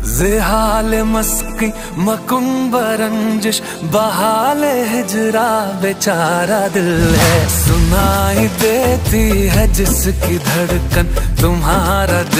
ज़ेहाल मस्की मकुम्ब रंजिश बहाल हिजरा बेचारा दिल है। सुनाई देती है जिसकी धड़कन तुम्हारा